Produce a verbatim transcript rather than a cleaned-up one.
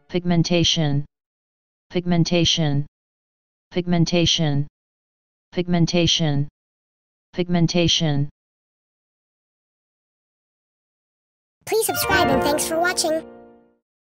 pigmentation, pigmentation, pigmentation, pigmentation, pigmentation. Please subscribe and thanks for watching.